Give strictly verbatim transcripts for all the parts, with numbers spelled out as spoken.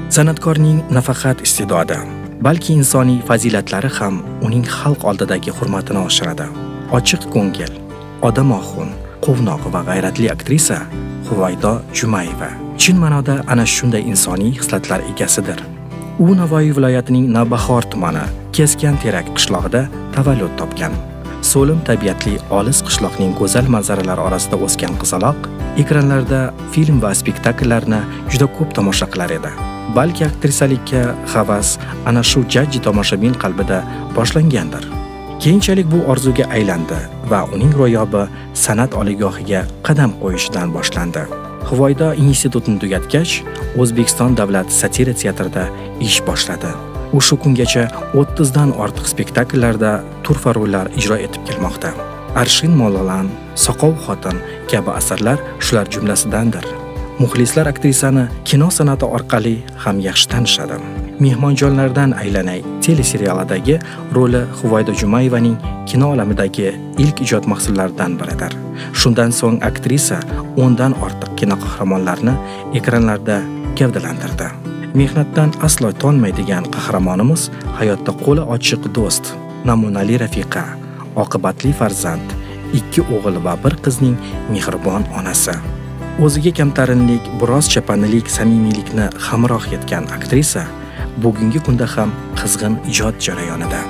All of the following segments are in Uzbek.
San'atkorning nafaqat iste'dodi, balki insoniy fazilatlari ham uning xalq oldidagi hurmatini oshiradi. Ochiq ko'ngil, odamoxun, quvnoq va g'ayratli aktrisa Huvaydo Jumayeva chin ma'noda ana shunday insoniy xislatlar egasidir. U Navoiy viloyatining Navbahor tumani Keskan Terak qishlog'ida tavallud topgan. So'lim tabiatli olis qishloqning go'zal manzaralari orasida o'sgan qizaloq ekranlarda film va spektakllarni juda ko'p tomosha qilar edi. Balki aktrisalikka havas ana shu jajji tomoshabin qalbida boshlangandir. Keyinchalik bu orzuga aylandi va uning ro'yobi san'at oliygohiga qadam qo'yishidan boshlandi. Huvaydo institutini tugatgach, O'zbekiston davlat satira teatrida ish boshladi. U shu kungacha o'ttiz dan ortiq spektakllarda turfa rollar ijro etib kelmoqda. Arshin Mololan, Soqov xotin kabi asarlar shular jumlasidandir. Muxlislar aktrisani kino san'ati orqali ham yaxshi tanishadi. Mehmonjonlardan aylanay teleserialidagi roli Huvaydo Jumayevaning kino olamidagi ilk ijod mahsullaridan biridir. Shundan so'ng aktrisa o'n dan ortiq kino qahramonlarini ekranlarda gavdalantirdi. Mehnatdan aslo tonmaydigan qahramonimiz hayotda qo'li ochiq do'st, namunali rafiqa, oqibatli farzand, ikki o'g'il va bir qizning mehribon onasi. O'ziga kamtarinlik, biroz chapanilik, samimiylikni hamroh etgan aktrisa bugungi kunda ham qizg'in ijod jarayonida.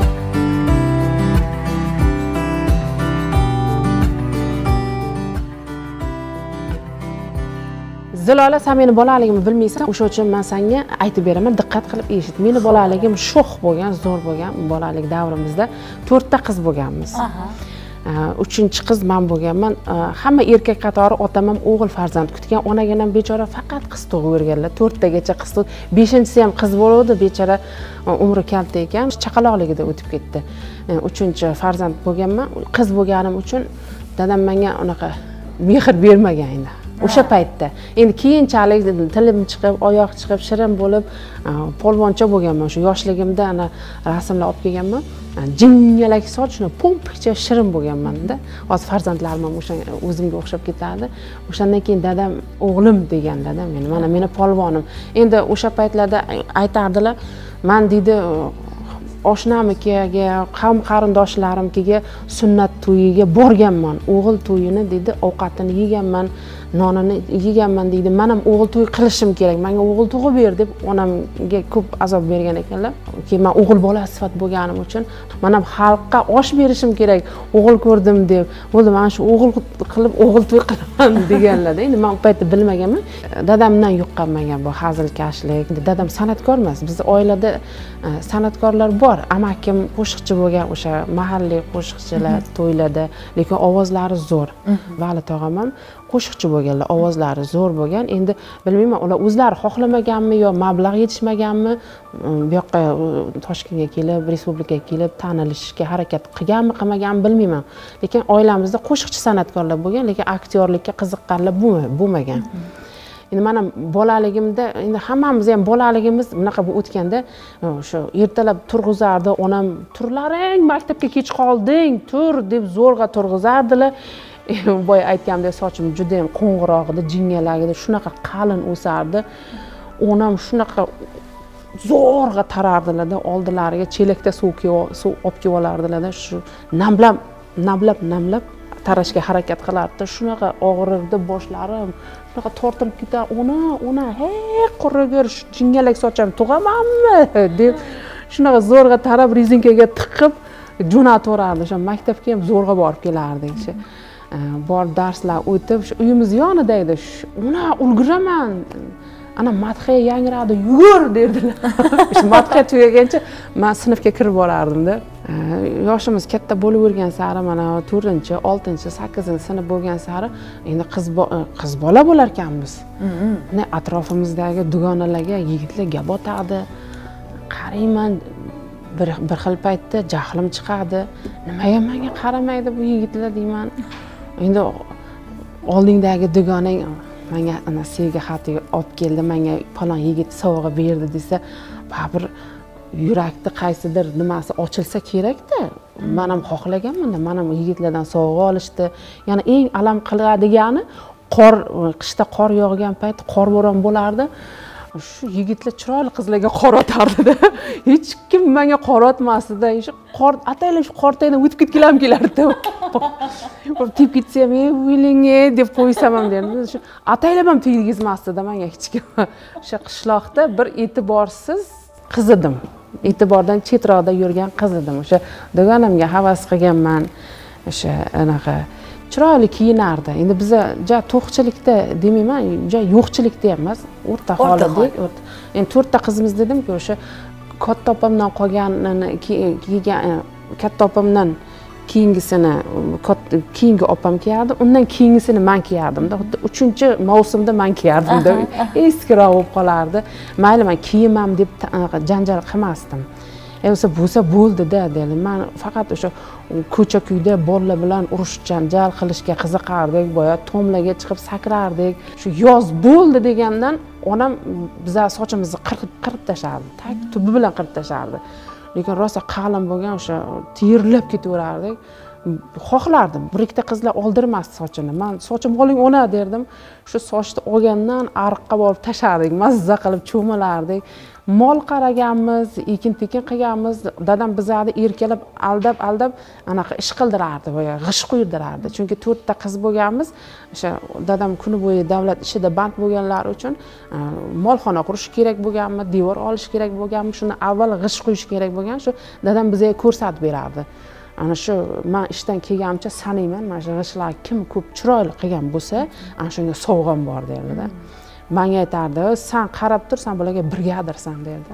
Zilola, sen meni bolaligimni bilmaysan, o'sha uchun men senga aytib beraman, diqqat qilib eshit. Meni bolaligim sho'x bo'lgan, zo'r bo'lgan bolalik davrimizda to'rtta qiz bo'lganmiz. uchinchi qiz men bo'lganman. Hamma erkak qatori otam ham o'g'il farzand kutgan. Onaginam bechora faqat qiz tug'ib berganlar. to'rttagacha qiz tug'di. beshinchisi ham qiz bo'ldi, bechora umri kalta ekan, chaqaloqligida o'tib ketdi. uchinchi farzand bo'lganman. Qiz bo'lganim uchun dadam menga unaqa mehr bermagan edi. O'sha paytda. Endi keyinchalik tilim chiqib, oyoq chiqib, shirin bo'lib, polvoncha bo'lganman. Shu yoshligimda ana rasmlar olib kelganman. Jingalak sochni pompikcha shirin bo'lganman-da. Hozir farzandlarim ham o'sha o'zimga o'xshab ketadi. O'shandan keyin dadam o'g'lim degan dadam meni. Mana meni polvonim. Endi o'sha paytlarda aytardilar, men deydi oshnamikiga, qavm qarindoshlarimga sunnat to'yiga borganman. O'g'il to'yini deydi, ovqatini yeganman, nonini yeganman deydi. Men ham o'g'il to'y qilishim kerak. Menga o'g'il tug'ib ber deb onamga ko'p azob bergan ekanlar. Keyin men o'g'il bola sifat bo'lganim uchun men ham xalqqa osh berishim kerak. O'g'il ko'rdim deb. Bo'ldi, men shu o'g'il qilib o'g'il to'y qilaman deganlar-da. Endi men u paytda bilmaganman. Dadamdan yuqqan menga bu hazilkashlik. Dadam san'atkor emas. Bizning oilada san'atkorlar bor. Amakim qo'shiqchi bo'lgan, o'sha mahalliy qo'shiqchilar to'ylarda, lekin ovozlari zo'r. Vali tog'am ham qo'shiqchi bo'lganlar, ovozlari zo'r bo'lgan. Endi bilmayman, ular o'zlari xohlamaganmi yo mablag' yetishmaganmi, bu yoqqa Toshkentga kelib, respublikaga kelib tanilishga harakat qilganmi, qilmaganmi bilmayman. Lekin oilamizda qo'shiqchi san'atkorlar bo'lgan, lekin aktyorlikka qiziqqanlar bo'lmagan. Endi mana bolaligimda, endi hammamiz ham bolaligimiz bunaqa bo'lib o'tganda, o'sha ertalab turg'izardi, onam turlaring, maktabga kech qolding, tur deb zo'rg'a turg'izardilar. Boya aytganimdek sochim juda ham qo'ng'iroq edi, jingalagida shunaqa qalin o'sardi. Onam shunaqa zo'rg'a tarardilarda, oldilariga chelakda suv suv olib kelib olardilarda, shu namlab, namlab, namlab tarashga harakat qilardi. Shunaqa og'rirdi boshlarim. Shunaqa tortilib ketar. Ona, ona, hey, qurragar jingalak sochim tug'amanmi deb shunaqa zo'rg'a tarab rezinkaga tiqib jo'nataverardi. O'sha maktabga ham zo'rg'a borib kelardik. Bor darslar o'tib, uyimiz yonida edi. Ona ulguraman. Ana madhiya yangradi, yugur derdilar. Shu madhiya tugagancha men sinfga kirib olardim-da. Yoshimiz katta bo'lavergan sari, mana to'rtinchi, oltinchi, sakkizinchi sinf bo'lgan sari endi qiz qiz bola bo'lar ekanmiz. Mana atrofimizdagi dugonalarga yigitlar gap otadi. Qarayman, bir bir xil paytda jahlim chiqadi. Nimaga menga qaramaydi bu yigitlar deyman. Endi oldingdagi dugonang menga ana sevgi xati olib keldi, menga falon yigit sovg'a berdi desa, baribir yurakni qaysidir nimasi ochilsa kerak-da. Men ham xohlaganman, men ham yigitlardan sovg'a olishdi. Ya'ni eng alam qiladigani qor, qishda qor yog'gan payt qor bo'ron bo'lardi. shu yigitlar chiroyli qizlarga qor otardida. Hech kim menga qor otmasdi-da. Shu qor ataylab shu qortaydan o'tib ketgilam kelardi. Tep ketsam, "Ey, o'ylinge" deb qo'ysam ham derdim. Shu ataylab ham tegizmasdi-da menga hech kim. O'sha qishloqda bir e'tiborsiz qiz edim. E'tibordan chetroqda yurgan qiz edim. O'sha do'gonamga havas qilganman. O'sha anaqa chiroyli kiyinardi. Endi biza ja to'qchilikda demayman, ja yo'qchilikda emas, o'rta holatda. Endi to'rtta qizimiz dedim-ku, o'sha katta opamdan qolganini kiygan, katta opamdan keyingisini keyingi opam kiyardi, undan keyingisini men kiyardim-da. uchinchi mavsumda men kiyardim-da. Eskiroq bo'lib qolardi. Mayli, men kiyimam deb janjal qilmasdim. O'sa bo'lsa bo'ldi-da dedim. Men faqat o'sha ko'cha-kuyda bolalar bilan urush janjal qilishga qiziqardik, boya tomlarga chiqib sakrardik. Shu yoz bo'ldi degandan onam bizlar sochimizni qirqib qirib tashardi. Tak tubi bilan qirib tashardi. Lekin rosa qalin bo'lgan o'sha tiyirlab ketaverardik. Xohlardim, bir ikkita qizlar oldirmasdi sochini. Men sochim oling ona derdim. Shu sochni olgandan ariqqa borib tashardik, mazza qilib cho'milardik. Mol qaraganmiz, ekin-tekin qilganmiz. Dadam bizlarni erkalab, aldab-aldab anaqa ish qildirardi, boya g'ish quydirardi. Chunki to'rtta qiz bo'lganmiz. O'sha dadam kuni bo'yi davlat ishida band bo'lganlari uchun molxona qurish kerak bo'lganmi, devor olish kerak bo'lganmi, shuni avval g'ish quyish kerak bo'lgan, shu dadam bizga ko'rsatib berardi. Ana shu men ishdan kelganimcha sanayman, mana shu g'ishlar kim ko'p chiroyli qilgan bo'lsa, ana shunga sovg'am bor derdi-da. Menga aytardi, "Sen qarab tur, sen bularga brigadirsan" derdi.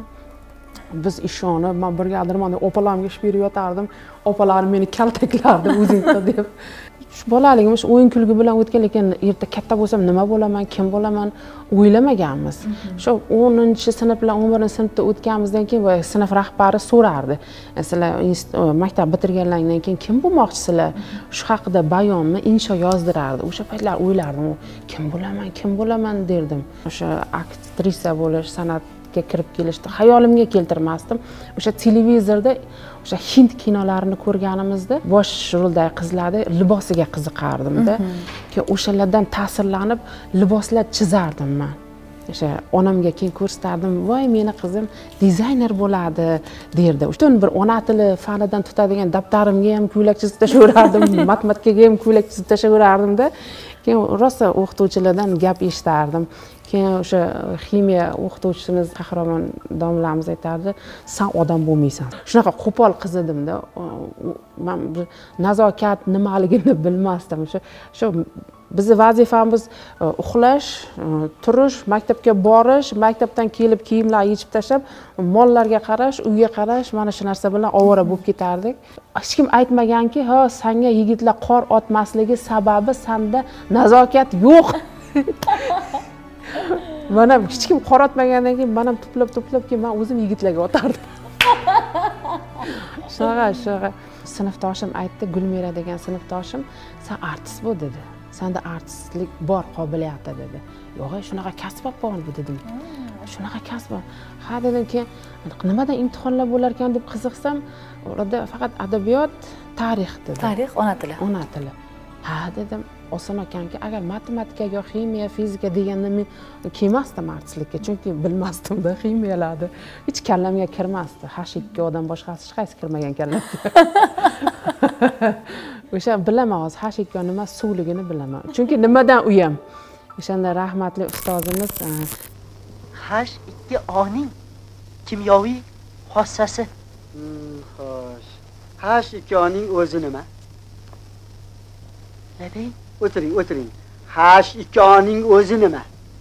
Biz ishonib, men brigadirman deb opalarimga ish berib yotardim. Opalarim meni kaltaklardi o'zing qil deb. Shu bolaligim shu o'yin kulgi bilan o'tgan, lekin erta katta bo'lsam nima bo'laman, kim bo'laman o'ylamaganmiz. Shu o'ninchi sinf bilan o'n birinchi sinfda o'tganimizdan keyin boya sinf rahbari so'rardi. Sizlar maktab bitirganlardan keyin kim bo'lmoqchisizlar? Shu haqida bayonmi, insho yozdirardi. O'sha paytlar o'ylardim, kim bo'laman, kim bo'laman derdim. O'sha aktrisa bo'lish, san'atga kirib kelishni xayolimga keltirmasdim. O'sha televizorda o'sha hind kinolarini ko'rganimizda bosh roldagi qizlarni libosiga qiziqardim-da. Keyin o'shalardan ta'sirlanib liboslar chizardim men. O'sha onamga keyin ko'rsatardim, "Voy, meni qizim dizayner bo'ladi" derdi. O'shan bir ona tili fanidan tutadigan daftarimga ham ko'ylak chizib tashaverardim, matematikaga ham ko'ylak chizib tashaverardim-da. Keyin rosa o'qituvchilardan gap eshitardim. Keyin o'sha ximiya o'qituvchimiz Qahramon domlamiz aytardi, "Sen odam bo'lmaysan." Shunaqa qo'pol qiz edim-da. Men nazokat nimaligini bilmasdim. Shu shu bizning vazifamiz uxlash, turish, maktabga borish, maktabdan kelib kiyimlar yechib tashlab, mollarga qarash, uyga qarash, mana shu narsa bilan ovora bo'lib ketardik. Hech kim aytmaganki, "Ha, senga yigitlar qor otmasligi sababi senda nazokat yo'q." Mana hech kim qor otmagandan keyin men ham to'plab-to'plab keyin men o'zim yigitlarga otardim. Shunaqa, shunaqa sinfdoshim aytdi, Gulmira degan sinfdoshim, "Sen artist bo'l" dedi. "Senda artistlik bor, qobiliyati" dedi. "Yo'q, shunaqa kasb bor" dedim. "Shunaqa kasb bor." Ha dedim, keyin nimadan imtihonlar bo'lar ekan deb qiziqsam, orada faqat adabiyot, tarix dedi. Tarix, ona tili. Ona tili. Ha dedim, oson ekanki, agar matematika yo ximiya, fizika deganda men kelmasdim artistlikka, chunki bilmasdim-da ximiyalarni. Hech kallamga kirmasdi. H ikki odan boshqasi hech qaysi kirmagan kallamga. O'sha bilaman hozir H ikki nima suvligini bilaman. Chunki nimadan uyam. O'shanda rahmatli ustozimiz H ikki oning kimyoviy xossasi. Xo'sh. H ikki oning o'zi nima? Ne deyim? O'tiring, o'tiring. H ikki oning o'zi nima?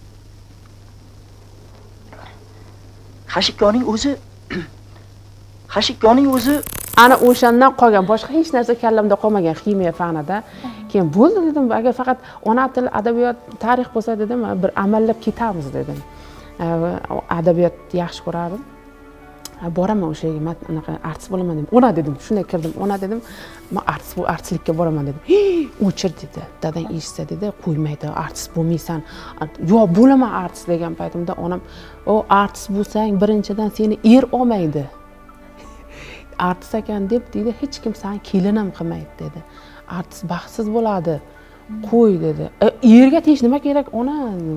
H ikki oning o'zi H ikki oning o'zi ana o'shandan qolgan, boshqa hech narsa kallamda qolmagan ximiya fanida. Keyin bo'ldi dedim, agar faqat ona tili, adabiyot, tarix bo'lsa dedim, bir amallab ketamiz dedim. Adabiyot yaxshi ko'rardim. Boraman o'sha yerga, men anaqa artist bo'laman dedim. Ona dedim, shunday kirdim. Ona dedim, men artist bu artistlikka boraman dedim. O'chir dedi. Dadang eshitsa dedi, qo'ymaydi, artist bo'lmaysan. Yo'q, bo'laman artist degan paytimda onam, "O, artist bo'lsang, birinchidan seni er olmaydi. Artist ekan deb dedi, hech kim seni kelin ham qilmaydi" dedi. "Artist baxtsiz bo'ladi. Qo'y" dedi. "Erga tegish nima kerak ona?"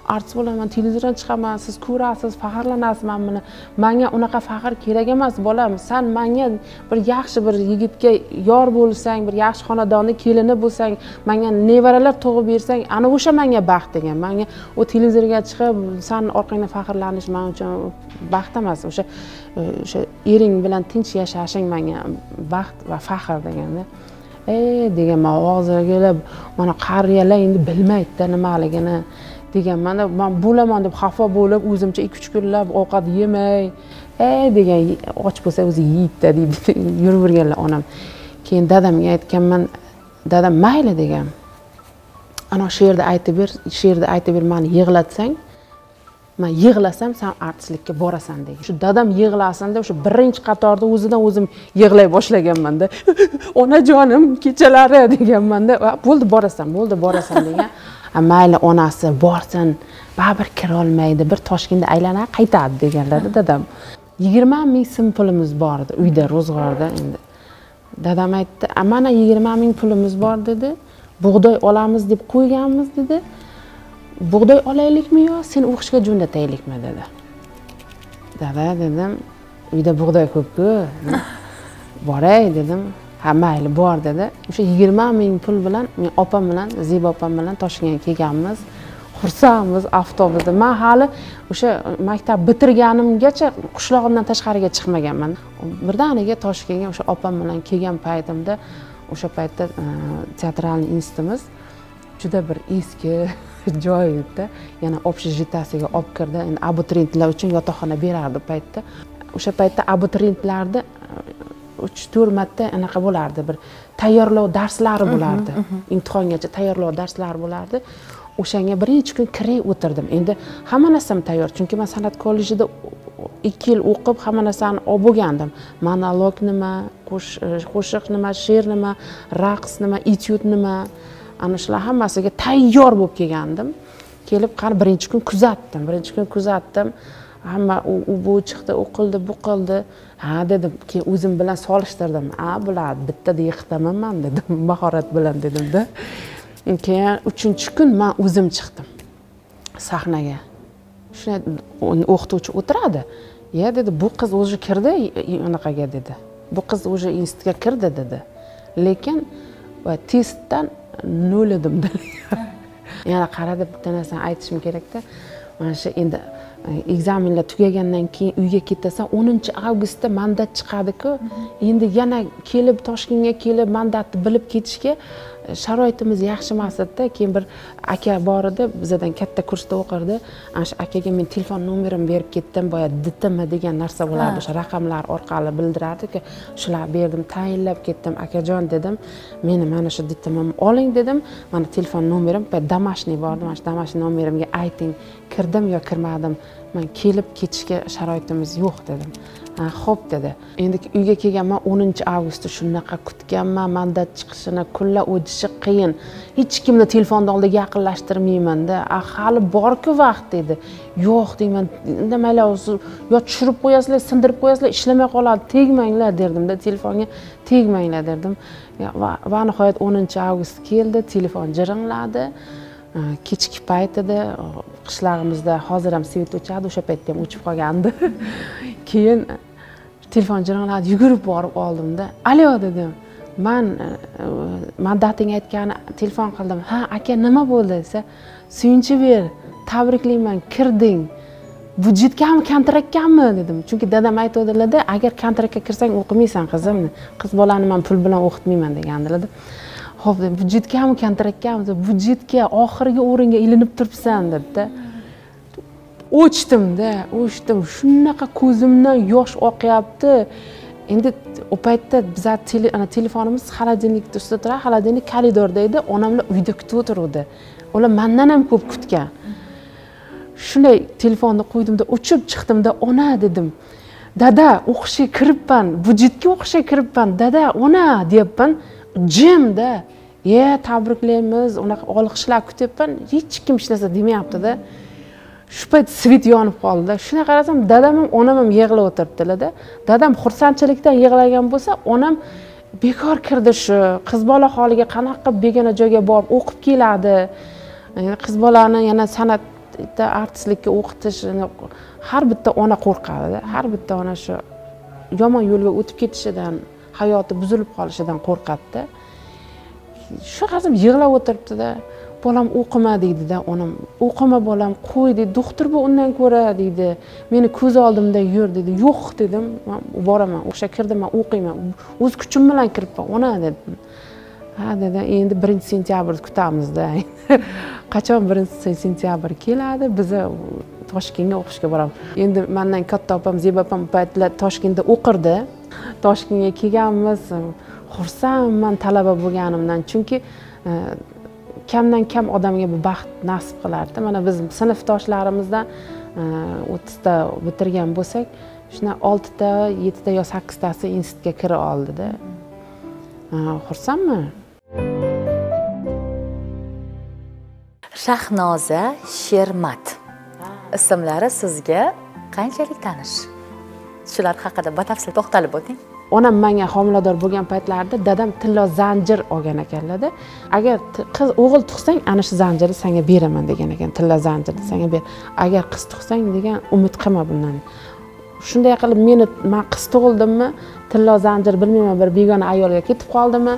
artist bo'laman, televizordan chiqaman, siz ko'rasiz, faxrlanasiz men buni. Menga unaqa faxr kerak emas, bolam. Sen menga bir yaxshi bir yigitga yor bo'lsang, bir yaxshi xonadonning kelini bo'lsang, menga nevaralar tug'ib bersang, ana o'sha menga baxt degan. Menga o televizorga chiqib, sen orqangdan faxrlanish men uchun baxt emas. O'sha o'sha ering bilan tinch yashashing menga baxt va faxr deganda. Ey degan men og'ziga kelib, mana qariyalar endi bilmaydi nimaligini degan. Mana men bo'laman deb xafa bo'lib, o'zimcha ikki uch kunlab ovqat yemay, ey degan och bo'lsa o'zi yeydi deydi yuraverganlar onam. Keyin dadamga aytganman, dadam mayli degan. Ana she'rda aytib ber, she'rda aytib ber, meni yig'latsang, men yig'lasam sen artistlikka borasan degan. Shu dadam yig'lasin deb o'sha birinchi qatorda o'zidan o'zim yig'lay boshlaganman-da. Onajonim kechalari deganman-da. Bo'ldi borasan, bo'ldi borasan degan. Mayli onasi borsin, baribir kira olmaydi, bir Toshkentda aylanib qaytadi deganlar dadam. yigirma ming so'm pulimiz bor edi uyda, ro'zg'orda endi. Dadam aytdi, "Mana yigirma ming pulimiz bor" dedi. "Bug'doy olamiz deb qo'yganmiz" dedi. "Bug'doy olaylikmi yo sen o'qishga jo'ndataylikmi" dedi. Dada dedim, "Uyda bug'doy ko'p-ku. Boray" dedim. "Ha, mayli, bor" dedi. O'sha yigirma ming pul bilan men opam bilan, Zeba opam bilan Toshkentga kelganmiz. Xursandmiz avtobusda. Men hali o'sha maktab bitirganimgacha qishlog'imdan tashqariga chiqmaganman. Birdaniga Toshkentga o'sha opam bilan kelgan paytimda, o'sha paytda teatralniy institutimiz juda bir eski joy edi. Yana общежитиеga olib kirdi. Endi abituriyentlar uchun yotoqxona berardi paytda. O'sha paytda abituriyentlarni uch to'rt marta anaqa bo'lardi, bir tayyorlov darslari bo'lardi. Imtihongacha tayyorlov darslari bo'lardi. O'shanga birinchi kun kiray o'tirdim. Endi hamma narsam tayyor, chunki men san'at kollejida ikki yil o'qib, hamma narsani olib bo'lgandim. Monolog nima, qo'shiq nima, she'r nima, raqs nima, etyud nima, ana shular hammasiga tayyor bo'lib kelgandim. Kelib qani birinchi kun kuzatdim. Birinchi kun kuzatdim. Hamma u bu chiqdi, u qildi, bu qildi. Ha dedim, keyin o'zim bilan solishtirdim. Ha, bular bittada yiqitaman men dedim, mahorat bilan dedim-da. Keyin uchinchi kun men o'zim chiqdim sahnaga. Shuna o'qituvchi o'tiradi. "Ya" dedi, "Bu qiz o'zi kirdi unaqaga" dedi. "Bu qiz o'zi institutga kirdi" dedi. Lekin testdan nol edim dedi. Yana qaradi, bitta narsani aytishim kerak-da. Mana shu endi ekzamenlar tugagandan keyin uyga ketasan, o'ninchi avgustda mandat chiqadi-ku. Endi yana kelib Toshkentga kelib mandatni bilib ketishga sharoitimiz yaxshi emas edi. Keyin bir aka bor edi, bizdan katta kursda o'qirdi. Ana shu akaga men telefon nomerimni berib ketdim. Boya D T M degan narsa bo'lardi, o'sha raqamlar orqali bildirardi-ku. Shular berdim, tayinlab ketdim. "Akajon" dedim, "Meni mana shu D T M'ni oling" dedim. "Mana telefon nomerim, domashniy bordi, mana shu domashniy nomerimga ayting, kirdim yo kirmadim. Men kelib ketishga sharoitimiz yo'q" dedim. "Ha, xo'p" dedi. Endi uyga kelganman o'ninchi avgustda shunaqa kutganman, mandat chiqishini, kunlar o'tishi qiyin. Hech kimni telefonda oldiga yaqinlashtirmayman-da. "A, hali bor-ku vaqt" dedi. "Yo'q" deyman. "Nimalar o'zi yo tushirib qo'yasizlar, sindirib qo'yasizlar, ishlamay qoladi, tegmanglar" derdim-da, telefonga tegmanglar derdim. Va, va nihoyat o'ninchi avgust keldi, telefon jiringladi. Kechki payt edi, qishlog'imizda hozir ham svet o'chadi, o'sha paytda ham o'chib qolgandi. Keyin telefon jiringladi, yugurib borib oldim-da. "Alo" dedim. "Men mandating aytgani telefon qildim." "Ha, aka, nima bo'ldi?" desa, "Suyunchi ber, tabriklayman, kirding. Budjetgami, kontraktgami?" dedim. Chunki dadam aytadilar-da, "Agar kontraktga kirsang o'qimaysan qizim. Qiz bolani men pul bilan o'qitmayman" degandilar-da. "Xo'p" dedim, "Budjetgami, kontraktgami?" desa, "Budjetga, oxirgi o'ringa ilinib turibsan" dedi-da. O'chdim-da, o'chdim. Shunaqa ko'zimdan yosh oqyapti. Endi o paytda bizlar ana telefonimiz xolodilnikda ustida turadi, xolodilnik koridorda edi, onamlar uyda kutib o'tiruvdi. Ular mendan ham ko'p kutgan. Shunday telefonni qo'ydimda, o'chib chiqdimda, "Ona" dedim. "Dada, o'qishga kiribman, budjetga o'qishga kiribman, dada, ona" deyapman. Jimda, "Ye, tabriklaymiz, unaqa olqishlar kutyapman." Hech kim hech narsa demayapti-da. Shu payt svet yonib qoldi. Shuna qarasam, dadam ham, onam ham yig'lab o'tiribdilar-da. Dadam xursandchilikdan yig'lagan bo'lsa, onam bekor kirdi shu qiz bola holiga qanaqa begona joyga borib o'qib keladi. Qiz bolani yana san'at bitta artistlikka o'qitish, har bitta ona qo'rqadi, har bitta ona shu yomon yo'lga o'tib ketishidan, hayoti buzilib qolishidan qo'rqadi. Shu qazib yig'lab o'tiribdi-da, bolam o'qima deydi-da, onam. O'qima bolam, qo'y deydi. Doktor bu undan ko'ra deydi. Meni ko'z oldimda yur dedi. Yo'q dedim. Men boraman, o'sha kirdim, men o'qiyman. O'z kuchim bilan kiribman, ona dedim. Ha dedi, endi birinchi sentyabr kutamiz-da. Qachon birinchi sentyabr keladi, biz Toshkentga o'qishga boramiz. Endi mendan katta opam, Zeba opam paytlar Toshkentda o'qirdi. Toshkentga kelganmiz. Xursandman talaba bo'lganimdan, chunki kamdan kam odamga bu baxt nasib qilardi. Mana biz sinfdoshlarimizdan o'ttizta bitirgan bo'lsak, shuna oltita, yettita yo sakkiztasi institutga kira oldi-da. Xursandman. Shahnoza Shermat ismlari sizga qanchalik tanish? Shular haqida batafsil to'xtalib o'ting. Onam menga homilador bo'lgan paytlarida dadam tilla zanjir olgan ekanlar-da. Agar qiz o'g'il tug'sang, ana shu zanjirni senga beraman degan ekan, tilla zanjirni senga ber. Agar qiz tug'sang degan, umid qilma bundan. Shunday qilib meni men qiz tug'ildimmi, tilla zanjir bilmayman bir begona ayolga ketib qoldimmi?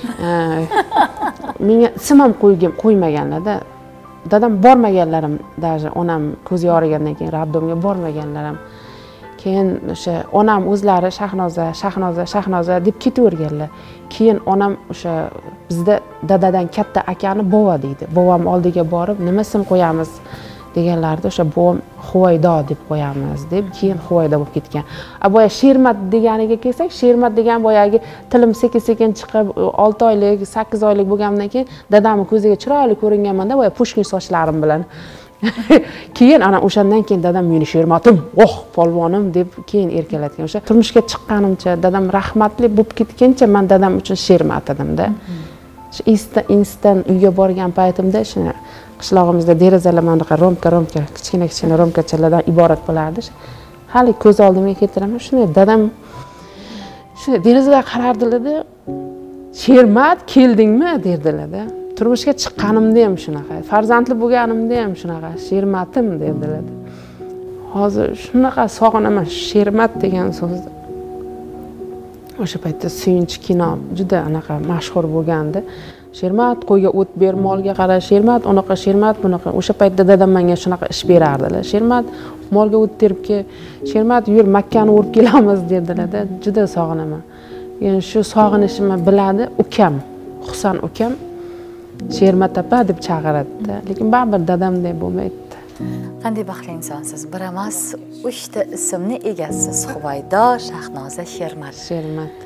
Menga ism ham qo'ygim qo'ymaganlar-da. Dadam bormaganlarim, даже onam ko'z yorigandan keyin raddomga bormaganlarim. Keyin o'sha onam o'zlari Shahnoza, Shahnoza, Shahnoza deb ketaverganlar. Keyin onam o'sha bizda dadadan katta akani bova deydi. Bovam oldiga borib, nima ism qo'yamiz deganlarida o'sha bovam Huvaydo deb qo'yamiz deb, keyin Huvaydo bo'lib ketgan. A boya Shermat deganiga kelsak, Shermat degan boyagi tilim sekin-sekin chiqib olti oylik, sakkiz oylik bo'lgandan keyin dadamning ko'ziga chiroyli ko'ringanman-da, boya Pushkin sochlarim bilan. Keyin ana o'shandan keyin dadam meni Shermatim, oh, polvonim deb keyin erkalatgan. O'sha turmushga chiqqanimcha, dadam rahmatli bo'lib ketgancha men dadam uchun Shermat edim-da. Shu instan uyga borgan paytimda shuna qishlog'imizda derazalar manaqa romka-romka, kichkina-kichkina romkachalardan iborat bo'lardi. Hali ko'z oldimga keltiraman, shunday dadam shunday derazadan qarardilar-da, Shermat keldingmi derdilar-da. Turmushga chiqqanimda ham shunaqa, farzandli bo'lganimda ham shunaqa, Shermatim dedilar. Hozir shunaqa sog'inaman Shermat degan so'zni. O'sha paytda Suyunchi kino juda anaqa mashhur bo'lgandi. Shermat qo'yga o't ber, molga qara, Shermat unaqa, Shermat bunaqa. O'sha paytda dadam menga shunaqa ish berardilar. Shermat molga o't terib kel, Shermat yur Makkani urib kelamiz dedilar-da. Juda sog'inaman. Yani shu sog'inishimni biladi ukam, Husan ukam. Shermat opa deb chaqiradi, lekin baribir dadamdek bo'lmaydi. Qanday baxtli insonsiz. Bir emas, uchta ismni egasiz. Huvaydo, Shahnoza, Shermat. Shermat.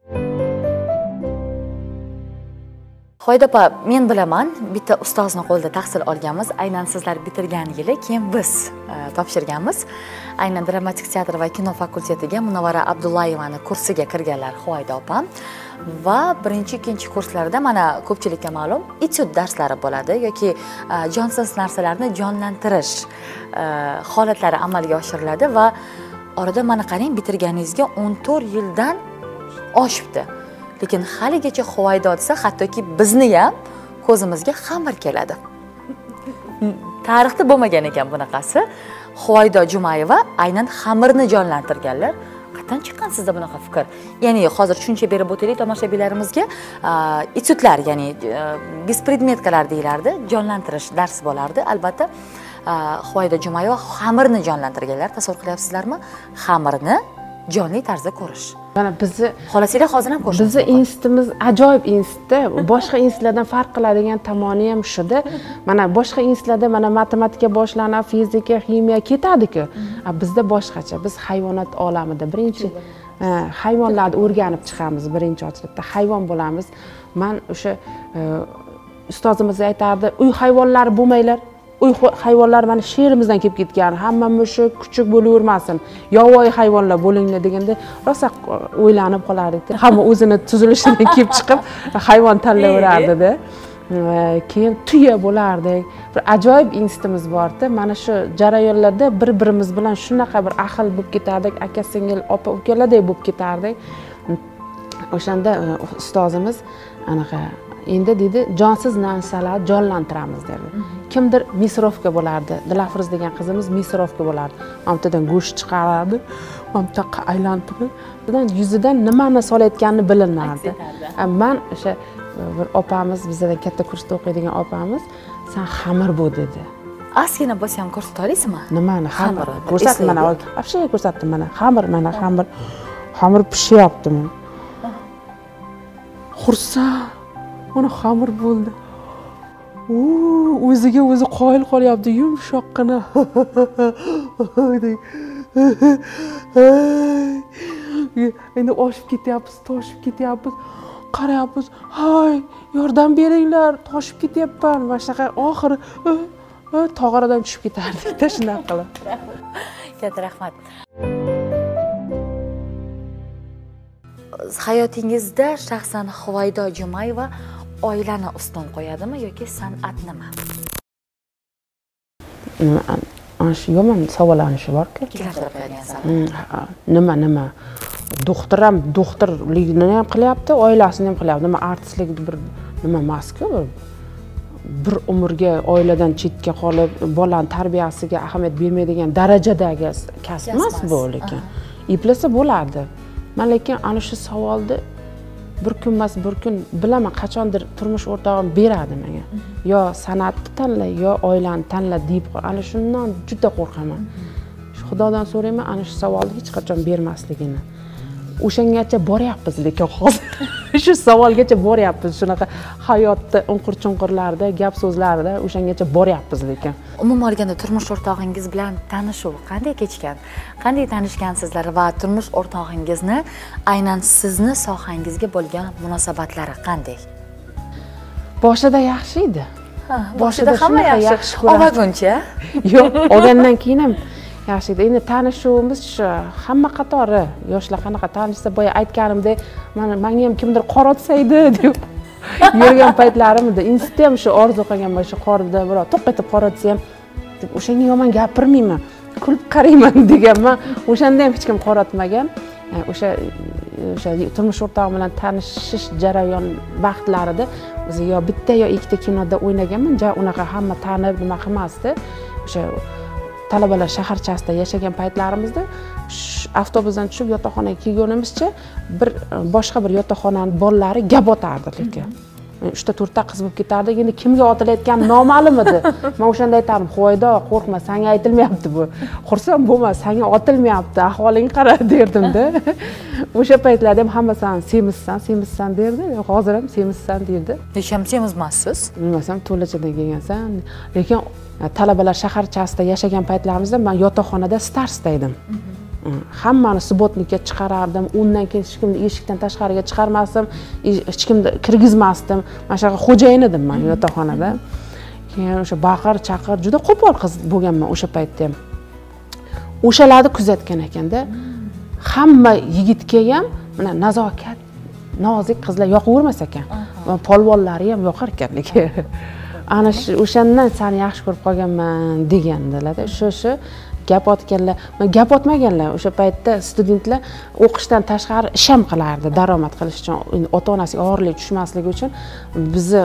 Huvaydo opa, men bilaman, bitta ustozni qo'lida tahsil olganmiz. Aynan sizlar bitirgan yili, keyin biz topshirganmiz. Aynan dramatik teatr va kino fakultetiga Munavvara Abdullayevani kursiga kirganlar Huvaydo opa. Va birinchi, ikkinchi kurslarda mana ko'pchilikka ma'lum, etyud darslari bo'ladi yoki jonsiz narsalarni jonlantirish holatlari amalga oshiriladi va orada mana qarang, bitirganingizga o'n to'rt yildan oshibdi. Lekin haligacha Huvaydo desa, hattoki bizni ham ko'zimizga xamir keladi. Tarixda bo'lmagan ekan bunaqasi. Huvaydo Jumayeva aynan xamirni jonlantirganlar. Qatdan chiqqan sizda bunaqa fikr? Ya'ni hozir tushuncha berib o'taylik tomoshabinlarimizga. Etyudlar, ya'ni bespredmetkalar deyilardi, jonlantirish darsi bo'lardi. Albatta, Huvaydo Jumayeva xamirni jonlantirganlar. Tasavvur qilyapsizlarmi? Xamirni jonli tarzda ko'rish. Mana bizni xolasinglar hozir ham ko'rishamiz. Bizni institutimiz ajoyib institutda, boshqa institutlardan farq qiladigan tomoni ham shuda. Mana boshqa institutlarda mana matematika boshlanib, fizika, ximiya ketadi-ku. Bizda boshqacha. Biz hayvonot olamida birinchi hayvonlarni o'rganib chiqamiz birinchi ochlikda. Hayvon bo'lamiz. Men o'sha ustozimiz aytardi, uy hayvonlari bo'lmaylar. Uy hayvonlar mana she'rimizdan kelib ketgan. Hamma mushuk kuchuk bo'lavermasin. Yovvoyi hayvonlar bo'linglar deganda rosa o'ylanib qolardik. Hamma o'zini tuzilishidan kelib chiqib hayvon tanlayverardi-da. Keyin tuya bo'lardik. Bir ajoyib institutimiz bor-da. Mana shu jarayonlarda bir-birimiz bilan shunaqa bir ahil bo'lib ketardik, aka singil, opa ukalardek bo'lib ketardik. O'shanda ustozimiz anaqa endi dedi, jonsiz narsalarni jonlantiramiz dedi. kimdir misrovka bo'lardi. Dilafruz degan qizimiz misrovka bo'lardi. Mamtadan go'sht chiqarardi, mamtaqa aylantirib, bundan yuzidan nimani solayotganini bilinardi. Men o'sha bir opamiz, bizdan katta kursda o'qiydigan opamiz, "Sen xamir bu" dedi. Ozgina bo'lsa ham ko'rsata olasizmi? Nimani? Xamir. Ko'rsat mana, вообще ko'rsatdim mana. Xamir, mana xamir. Xamir pishyapti men. Xursand. Mana xamir bo'ldi. Oo, o'ziga o'zi qoyil qolyapti, yumshoqqina. Endi oshib ketyapmiz, toshib ketyapmiz. Qarayapmiz. "Hay, yordam beringlar, toshib ketyapman." Mana shunaqa oxiri tog'oradan tushib ketardik-da shunaqa qilib. Katta rahmat. Hayotingizda shaxsan Huvaydo Jumayeva oilani ustun qo'yadimi yoki san'atnimi? Ana shu yomon savollanishi bor-ku. Nima, nima? Doktor ham doktorligini ham qilyapti, oilasini ham qilyapti. Nima artistlik bir nima emas-ku? Bir umrga oiladan chetga qolib, bolani tarbiyasiga ahamiyat bermaydigan darajadagi kasb emas bu lekin. Iplasa bo'ladi. Men lekin ana shu savolni bir kun emas, bir kun bilaman qachondir turmush o'rtog'im beradi menga. Yo san'atni tanla, yo oilani tanla deb, ana shundan juda qo'rqaman. Xudodan so'rayman ana shu savolni hech qachon bermasligini. O'shangacha boryapmiz lekin hozir. Shu savolgacha boryapmiz. Shunaqa hayotda unqur-chunqurlarda, gap so'zlarda o'shangacha boryapmiz lekin. Umuman olganda turmush o'rtog'ingiz bilan tanishuv qanday kechgan? Qanday tanishgansizlar va turmush o'rtog'ingizni aynan sizni sohangizga bo'lgan munosabatlari qanday? Boshida yaxshi edi. Boshida hamma yaxshi. Olmaguncha? Yo'q, olgandan keyin ham yaxshi edi. Endi tanishuvimiz shu hamma qatori yoshlar qanaqa tanishsa, boya aytganimdek, mana menga ham kimdir qoratsaydi deb yurgan paytlarim edi. Instam shu orzu qilgan bo'sha qorda birov to'q etib qoratsa ham deb o'shanga yomon gapirmayman, kulib qarayman deganman. O'shanda ham hech kim qoratmagan. O'sha o'sha turmush o'rtog'im bilan tanishish jarayon vaqtlarida o'zi yo bitta yo ikkita kinoda o'ynaganman, ja unaqa hamma tanib nima qilmasdi. O'sha talabalar shaharchasida yashagan paytlarimizda avtobusdan tushib yotoqxonaga kelgunimizcha bir boshqa bir yotoqxonaning bolalari gap otardi lekin. uchta to'rtta qiz bo'lib ketardi. Endi kimga otilayotgani noma'lum edi. Men o'shanda aytardim, "Huvaydo, qo'rqma, senga aytilmayapti bu. Xursand bo'lma, senga otilmayapti, ahvolingga qara" derdim-da. O'sha paytlarda ham hamma "Sen semizsan, semizsan" derdi. Hozir ham semizsan derdi. Hech ham semiz emassiz. Bilmasam, to'lachadan kelgansan. Lekin talabalar shaharchasida yashagan paytlarimizda men yotoqxonada starsda edim. Hammani subotnikka chiqarardim. Undan keyin hech kimni eshikdan tashqariga chiqarmasdim, hech kimni kirgizmasdim. Mana shunaqa xo'jayin edim men yotoqxonada. Keyin o'sha baqir, chaqir, juda qo'pol qiz bo'lganman o'sha paytda ham. O'shalarni kuzatgan ekanda, hamma yigitga ham mana nazokat, nozik qizlar yoqavermas ekan. Polvonlari ham yoqar ekan lekin. Ana shu o'shandan seni yaxshi ko'rib qolganman degandilar-da. Shu-shu gap otganlar, gap otmaganlar. O'sha paytda studentlar o'qishdan tashqari ish ham qilardi, daromad qilish uchun, ota-onasiga og'irlik tushmasligi uchun. Bizni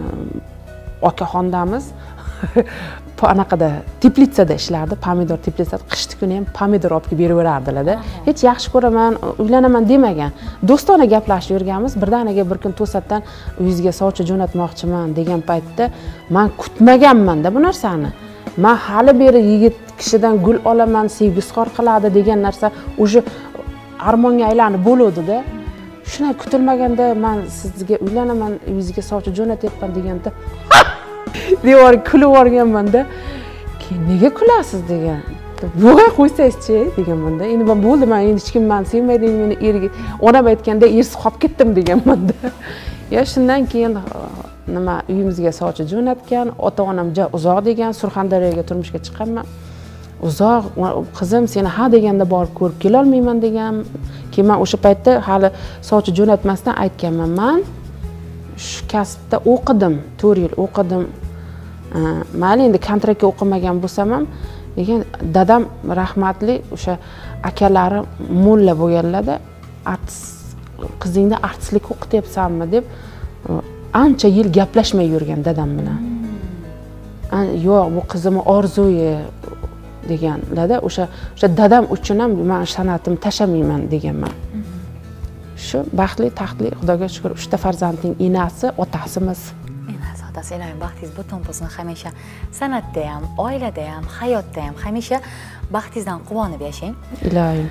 okaxondamiz anaqada teplitsada ishlardi, pomidor teplitsada. Qishki kuni ham pomidor olib kelib beraverardilar-da. Hech yaxshi ko'raman, uylanaman demagan. Do'stona gaplashib yurganmiz. Birdaniga bir kun to'satdan uyingizga sovchi jo'natmoqchiman degan paytda men kutmaganman-da bu narsani. Men hali beri yigit kishidan gul olaman, sevgisiz qiladi degan narsa o'sha armonga aylanib bo'ldi-da. Shuna kutilmaganda men sizga uylanaman, uyingizga sovchi jo'natyapman deganda devor kulib o'rganman-da. Keyin nega kulasiz degan. Bo'g'a qo'ysangiz-chi deganman-da. Endi men bo'ldi, men endi hech kim meni sevmaydi, meni erga onam aytganda ersiz qolib ketdim deganman-da. Ya shundan keyin nima uyimizga sovchi jo'natgan, ota-onam ja uzoq degan, Surxondaryoga turmushga chiqqanman. Uzoq, qizim seni ha deganda borib ko'rib kela olmayman degan. Keyin men o'sha paytda hali sovchi jo'natmasdan aytganman, men shu kasbda o'qidim, to'rt yil o'qidim. Mayli endi kontraktga o'qimagan bo'lsam ham, lekin dadam rahmatli o'sha akalari mulla bo'lganlarda, artist qizingni artistlik o'qityapsanmi deb ancha yil gaplashmay yurgan dadam bilan. yo'q bu qizimni orzuyi deganlarda o'sha o'sha dadam uchun ham men san'atimni tashlamayman deganman. Shu baxtli, taxtli, Xudoga shukr, uchta farzandning enasi, otasimiz. Enasi, otasi, ilohim baxtingiz butun bo'lsin. Hamisha san'atda ham, oilada ham, hayotda ham hamisha baxtingizdan quvonib yashang. Ilohim.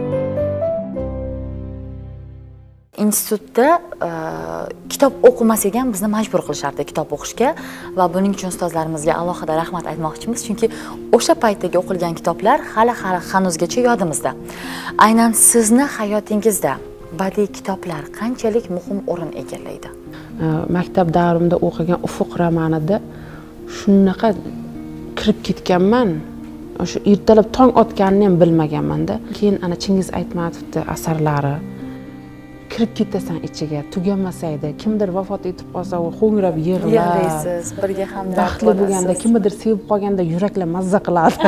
Institutda kitob o'qimasak ham bizni majbur qilishardi kitob o'qishga va buning uchun ustozlarimizga alohida rahmat aytmoqchimiz, chunki o'sha paytdagi o'qilgan kitoblar hali hali hanuzgacha yodimizda. Aynan sizni hayotingizda badiiy kitoblar qanchalik muhim o'rin egallaydi? Maktab davrimda o'qigan Ufuq romanida shunaqa kirib ketganman. O'sha ertalab tong otganini ham bilmaganman-da. Keyin ana Chingiz Aytmatovning asarlari kirib ketasan ichiga, tugamasaydi, kimdir vafot etib qolsa, u ho'ngrab yig'laysiz, birga hamdard baxtli bo'lganda, kimdir sevib qolganda yuraklar mazza qiladi.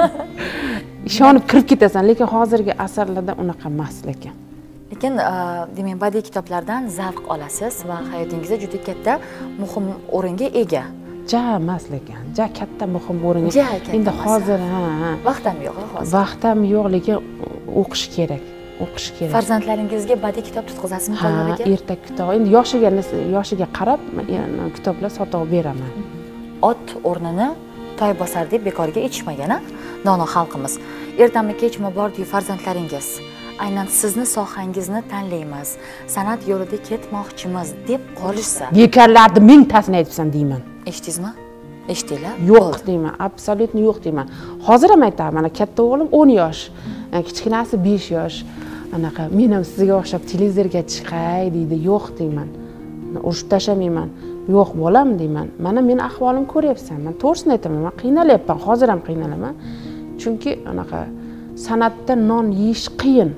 Ishonib kirib ketasan, lekin hozirgi asarlarda unaqa emas lekin. Lekin demak, badiiy kitoblardan zavq olasiz va hayotingizda juda katta muhim o'ringa ega. Ja emas lekin, ja katta muhim o'ringa. Endi hozir ha, vaqt ham yo'q hozir. Vaqt ham yo'q, lekin o'qish kerak. O'qish kerak. Farzandlaringizga badiiy kitob tutqazasizmi qo'llariga? Ha, erta kitob. Endi yoshiga yoshiga qarab kitoblar sotib beraman. Ot o'rnini toy bosar deb bekorga aytishmagan-a, dono xalqimiz. Ertami kechmi bordi farzandlaringiz, aynan sizni sohangizni tanlaymiz, san'at yo'lida ketmoqchimiz deb qolishsa, bekarlarni mingtasini aytibsan deyman. Eshitdingizmi? Eshitdinglar? Yo'q deyman, absolyutni yo'q deyman. Hozir ham aytaman, mana katta o'g'lim o'n yosh, kichkinasi besh yosh. Anaqa, men ham sizga o'xshab televizorga chiqay deydi, yo'q deyman. Urishib tashlamayman. Yo'q bolam deyman. Mana men ahvolim ko'ryapsan. Men to'g'risini aytaman, men qiynalyapman, hozir ham qiynalaman. Chunki anaqa san'atda non yeyish qiyin.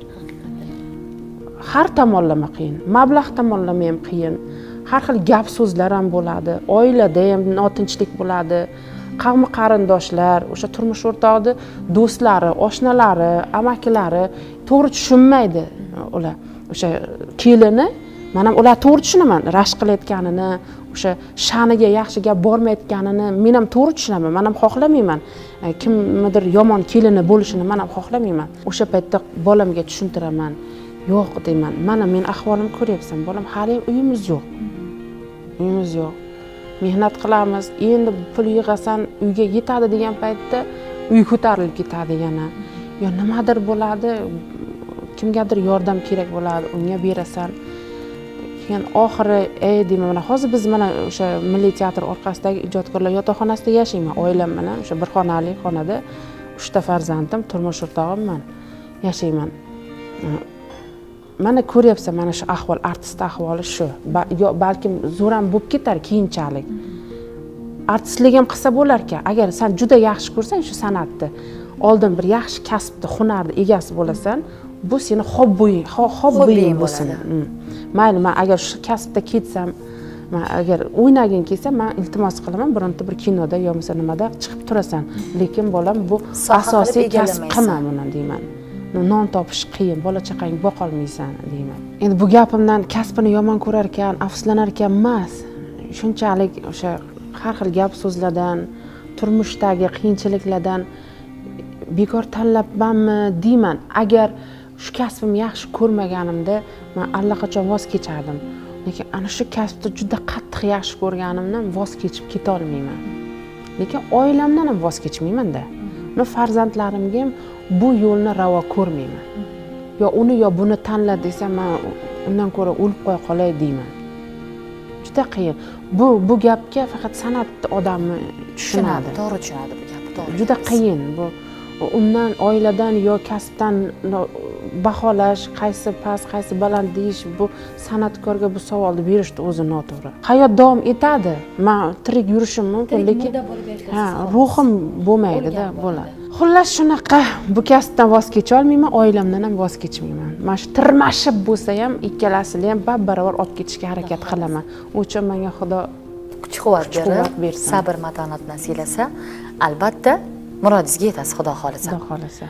Har tomonlama qiyin. Mablag' tomonlama ham qiyin. Har xil gap so'zlar ham bo'ladi. Oilada ham notinchlik bo'ladi. Qavmi qarindoshlar, o'sha turmush o'rtog'i, do'stlari, oshnalari, amakilari to'g'ri tushunmaydi ular. O'sha kelini, men ham ular to'g'ri tushunaman, rashk qilayotganini, o'sha sha'niga yaxshi gap bormayotganini men ham to'g'ri tushunaman. Men ham xohlamayman kimnidir yomon kelini bo'lishini men ham xohlamayman. O'sha paytda bolamga tushuntiraman. Yo'q deyman. Mana men ahvolim ko'ryapsan, bolam hali uyimiz yo'q. Uyimiz yo'q. Mehnat qilamiz, endi pul yig'asan, uyga yetadi degan paytda uy ko'tarilib ketadi yana. Yo nimadir bo'ladi, kimgadir yordam kerak bo'ladi, unga berasan. Keyin oxiri ey deyman, mana hozir biz mana o'sha Milliy teatr orqasidagi ijodkorlar yotoqxonasida yashayman, oilam bilan, o'sha bir xonali xonada uchta farzandim, turmush o'rtog'imman, yashayman. Mana ko'ryapsan, mana shu ahvol, artist ahvoli shu. Balkim zo'r ham bo'lib ketar keyinchalik. Artistlik ham qilsa bo'lar ekan. Agar sen juda yaxshi ko'rsang shu san'atni, oldin bir yaxshi kasbni, hunarni egasi bo'lasan, bu seni hobbing, hobbing bo'lsin. Mayli, men agar shu kasbda ketsam, men agar o'ynaging kelsa, men iltimos qilaman, bironta bir kinoda yo bo'lmasa nimada chiqib turasan. Lekin bolam bu asosiy kasb qilma buni deyman. Non topish qiyin, bola chaqang boqolmaysan deyman. Endi bu gapimdan kasbini yomon ko'rar ekan, afsuslanar ekan emas. Shunchalik o'sha har xil gap so'zlardan, turmushdagi qiyinchiliklardan bekor tanlabmanmi deyman. Agar shu kasbimni yaxshi ko'rmaganimda, men allaqachon voz kechardim. Lekin ana shu kasbni juda qattiq yaxshi ko'rganimdan voz kechib keta olmayman. Lekin oilamdan ham voz kechmayman-da. Uni farzandlarimga ham bu yo'lni ravo ko'rmayman. Yo uni yo buni tanla desam, men undan ko'ra o'lib qo'ya qolay deyman. Juda qiyin. Bu bu gapga faqat san'at odami tushunadi. To'g'ri tushunadi bu gapni, to'g'ri. Juda qiyin bu. Undan, oiladan yo kasbdan baholash, qaysi past, qaysi baland deyish, bu san'atkorga bu savolni berishdi o'zi noto'g'ri. Hayot davom etadi. Men tirik yurishim mumkin, lekin ha, ruhim bo'lmaydi-da, bo'ladi. Xullas shunaqa, bu kasbdan voz kecha olmayman, oilamdan ham voz kechmayman. Mana shu tirmashib bo'lsa ham ikkalasini ham bab-baravar olib ketishga harakat qilaman. Uchun menga Xudo kuch-quvvat bersin, sabr matonat nasilasa, albatta murodingizga yetasiz, Xudo xolisa. Xudo xolisa.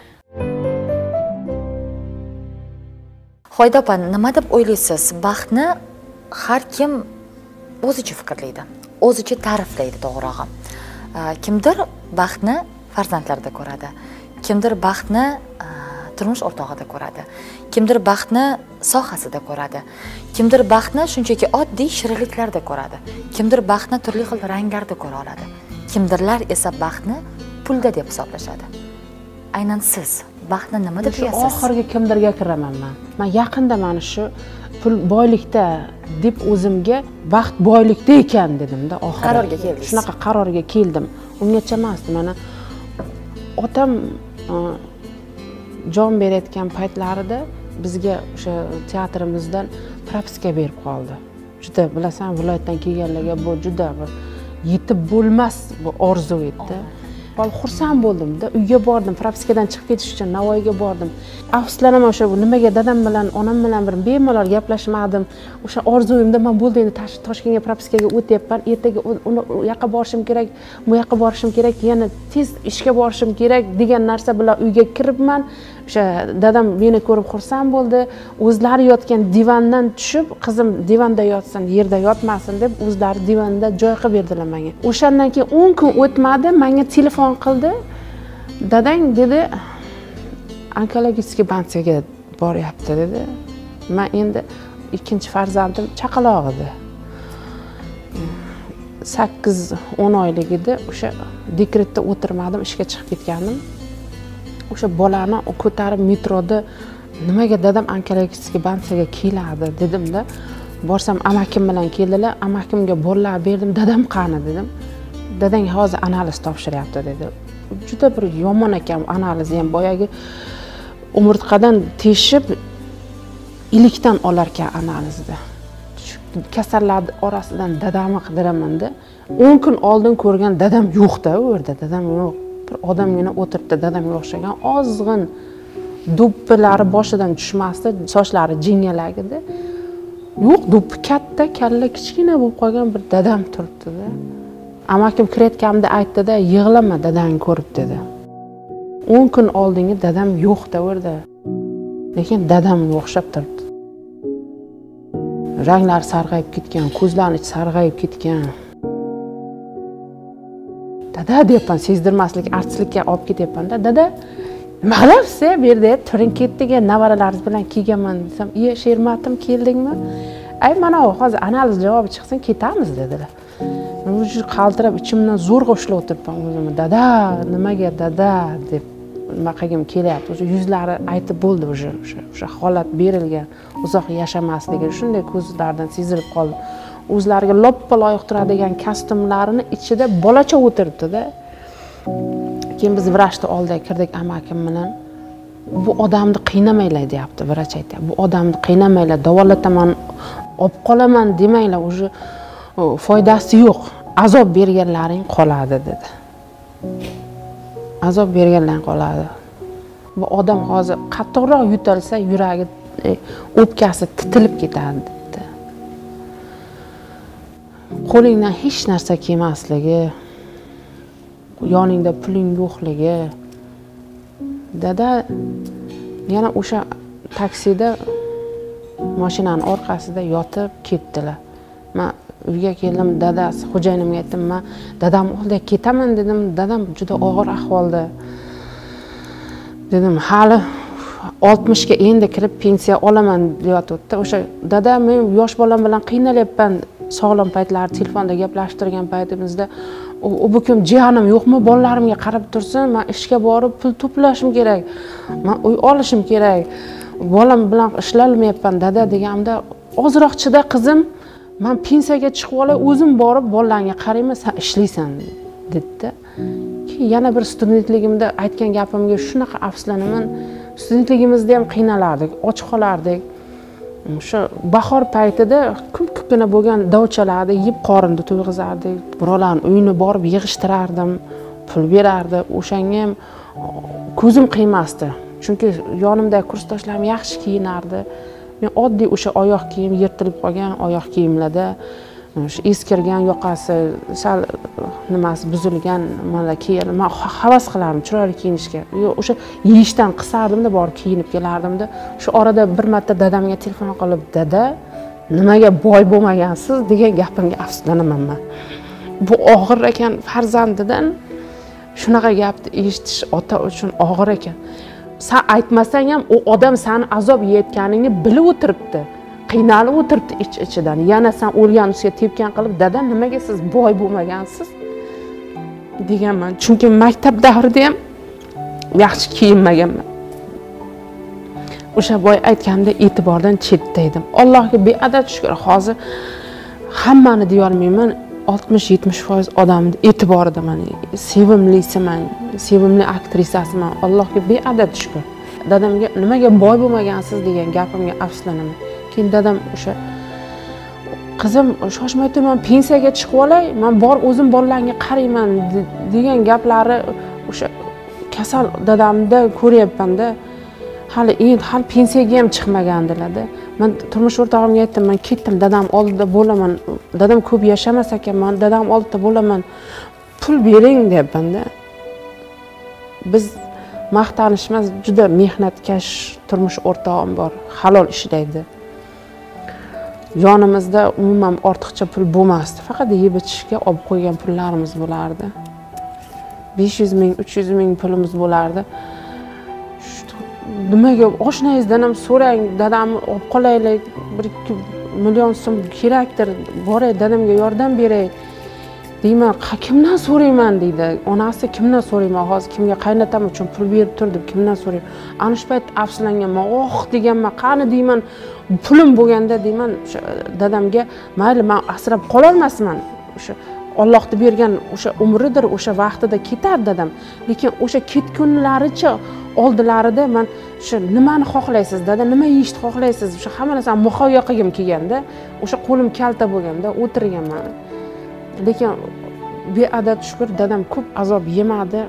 Xo'yda opa, nima deb o'ylaysiz? Baxtni har kim o'zicha fikrlaydi, o'zicha ta'riflaydi to'g'rirog'i. Kimdir baxtni farzandlarda ko'radi. Kimdir baxtni turmush o'rtog'ida ko'radi. Kimdir baxtni sohasida ko'radi. Kimdir baxtni shunchaki oddiy shirinliklarda ko'radi. Kimdir baxtni turli xil ranglarda ko'ra oladi. Kimdirlar esa baxtni pulda deb hisoblashadi. Aynan siz baxtni nima deb bilasiz? Oxirgi kimdirga kiraman men. Men yaqinda mana shu pul boylikda deb o'zimga baxt boylikda ekan dedimda oxiri. Qarorga keldingiz. Shunaqa qarorga keldim. Ungacha emasdi. Mana otam jon berayotgan paytlarida bizga o'sha teatrimizdan propiska berib qoldi. Juda bilasan, viloyatdan kelganlarga bu juda bir yetib bo'lmas bu orzu edi. Bol xursand bo'ldim-da, uyga bordim, propiskadan chiqib ketish uchun Navoiyga bordim. Afsuslanaman o'sha nimaga dadam bilan, onam bilan bir bemalol gaplashmadim. O'sha orzuyimda men bo'ldi endi Toshkentga propiskaga o'tyapman. Ertaga u yoqqa borishim kerak, bu yoqqa borishim kerak, yana tez ishga borishim kerak degan narsa bilan uyga kiribman. O'sha dadam meni ko'rib xursand bo'ldi. O'zlari yotgan divandan tushib, qizim divanda yotsin, yerda yotmasin deb o'zlari divanda joy qilib berdilar menga. O'shandan keyin o'n kun o'tmadi, menga telefon qildi. Dadang dedi, onkologik bansiyaga boryapti dedi. Men endi ikkinchi farzandim chaqaloq edi. sakkiz o'n oylik edi. O'sha dekretda o'tirmadim, ishga chiqib ketgandim. O'sha bolani ko'tarib metroda nimaga dadam onkologik bansiyaga keladi dedimda, borsam amakim bilan keldilar, amakimga bolalar berdim, dadam qani dedim. Dadang hozir analiz topshiryapti dedi. Juda bir yomon ekan analizi ham, boyagi umurtqadan teshib ilikdan olar ekan analizda. Kasallar orasidan dadamni qidiraman-da. o'n kun oldin ko'rgan dadam yo'q-da, u yerda dadam yo'q. Bir odamgina o'tiribdi, dadamga o'xshagan, ozg'in do'ppilari boshidan tushmasdi, sochlari jingalak edi. Yo'q, do'ppi katta, kalla kichkina bo'lib qolgan bir dadam turibdi-da. Amakim kirayotganimda aytdi-da, yig'lama dadangni ko'rib dedi. o'n kun oldingi dadam yo'q-da u yerda. Lekin dadamga o'xshab turibdi. Ranglari sarg'ayib ketgan, ko'zlari sarg'ayib ketgan. Dada deyapman, sezdirmaslik, artistlikka olib ketyapman-da. Dada, nima qilyapsiz? Bu yerda turing ketdiga, navaralaringiz bilan kelganman desam, "Iye, Shermatim, keldingmi?" "Ay, mana hozir analiz javobi chiqsin, ketamiz" dedilar. Men o'sha qaltirab ichimdan zo'rg'a ushlab o'tiribman o'zimni. "Dada, nimaga dada?" deb nima qilgim kelyapti. O'sha yuzlari aytib bo'ldi o'sha o'sha o'sha holat berilgan, uzoq yashamasligi shunday ko'zlaridan sezilib qoldi. O'zlariga loppa-loyiq turadigan kostyumlarini ichida bolacha o'tiribdi-da. Keyin biz vrachni oldiga kirdik amakim bilan. "Bu odamni qiynamanglar" deyapti, vrach aytadi. "Bu odamni qiynamanglar, davolataman, olib qolaman demanglar, o'sha foydasi yo'q. Azob berganlaring qoladi" dedi. Azob berganlaring qoladi. Bu odam hozir qattiqroq yutalsa, yuragi, o'pkasi titilib ketadi dedi. Qo'lingdan hech narsa kelmasligi, yoningda puling yo'qligi. Dada yana o'sha taksida mashinaning orqasida yotib ketdilar. Men uyga keldim, dadasi xo'jayinimga aytdim, "Men dadam oldiga ketaman" dedim. Dadam juda og'ir ahvolda. Dedim, "Hali oltmishga endi kirib pensiya olaman" deyotdi. O'sha dada, "Men yosh bolam bilan qiynalyapman" sog'lom paytlar telefonda gaplashtirgan paytimizda, "U bu kim jiyanim yo'qmi? Bolalarimga qarab tursin, men ishga borib pul to'plashim kerak. Men uy olishim kerak. Bolam bilan ishlolmayapman dada" deganimda, "Ozroq chida qizim, men pensiyaga chiqib olay, o'zim borib bolalarga qarayman, sen ishlaysan" dedi. Keyin yana bir studentligimda aytgan gapimga shunaqa afsuslanaman. Studentligimizda ham qiynalardik, och qolardik. O'sha bahor paytida ko'p-ko'pgina bo'lgan dovchalarni yeb qorinni to'yg'izardik. Birovlarning uyini borib yig'ishtirardim, pul berardi. O'shanga ham ko'zim qiymasdi. Chunki yonimda kursdoshlarim yaxshi kiyinardi. Men oddiy o'sha oyoq kiyim, yirtilib qolgan oyoq kiyimlarda, o'sha eskirgan yoqasi, sal nimasi buzilgan mana kiyim, men havas qilardim chiroyli kiyinishga. O'sha yeyishdan qisardimda borib kiyinib kelardimda. Shu orada bir marta dadamga telefon qilib, "Dada, nimaga boy bo'lmagansiz?" degan gapimga afsuslanaman men. bu og'ir ekan farzandidan shunaqa gapni eshitish ota uchun og'ir ekan. Sen aytmasang ham u odam seni azob yeyotganingni bilib o'tiribdi. Qiynalib o'tiribdi ich-ichidan. Yana sen o'lgan ustiga tepgan qilib, "Dada, nimaga siz boy bo'lmagansiz?" deganman. Chunki maktab davrida ham yaxshi kiyinmaganman. O'sha boy aytganda e'tibordan chetda edim. Allohga beadad shukr, hozir hammani deya olmayman, oltmish yetmish foiz odamning e'tiboridaman. Sevimlisiman, sevimli aktrisasiman. Allohga beadad shukr. Dadamga nimaga boy bo'lmagansiz degan gapimga afsuslanaman. Keyin dadam o'sha qizim shoshmay tur, men pensiyaga chiqib olay, men bor o'zim bolalarga qarayman degan gaplari o'sha kasal dadamda ko'ryapman-da. Hali endi hali pensiyaga ham chiqmagandilar-da. Men turmush o'rtog'imga aytdim, men ketdim, dadam oldida bo'laman. Dadam ko'p yashamas ekan, men dadam oldida bo'laman. Pul bering deyapman-da. Biz maqtanishimiz juda mehnatkash turmush o'rtog'im bor, halol ishlaydi. Yonimizda umuman ortiqcha pul bo'lmasdi, faqat yeb ichishga olib qo'ygan pullarimiz bo'lardi. besh yuz ming, uch yuz ming pulimiz bo'lardi. Nimaga oshnangizdan ham so'rang, dadamni olib qolaylik, bir ikki million so'm kerakdir, boray dadamga yordam beray deyman. Kimdan so'rayman deydi. Onasi kimdan so'rayman? Hozir kimga qaynatam uchun pul berib tur deb kimdan so'rayman? Ana shu payt afsuslanganman. Oh deganman, qani deyman, pulim bo'lganda deyman, o'sha dadamga mayli men asrab qola olmasman. O'sha Allohning bergan o'sha umridir, o'sha vaqtida ketar dadam. Lekin o'sha ketgunlaricha oldilarida men o'sha nimani xohlaysiz dada, nima yeyishni xohlaysiz? O'sha hamma narsani muhayyo qilgim kelganda, o'sha qo'lim kalta bo'lganda o'tirganman. Lekin beadad shukr, dadam ko'p azob yemadi.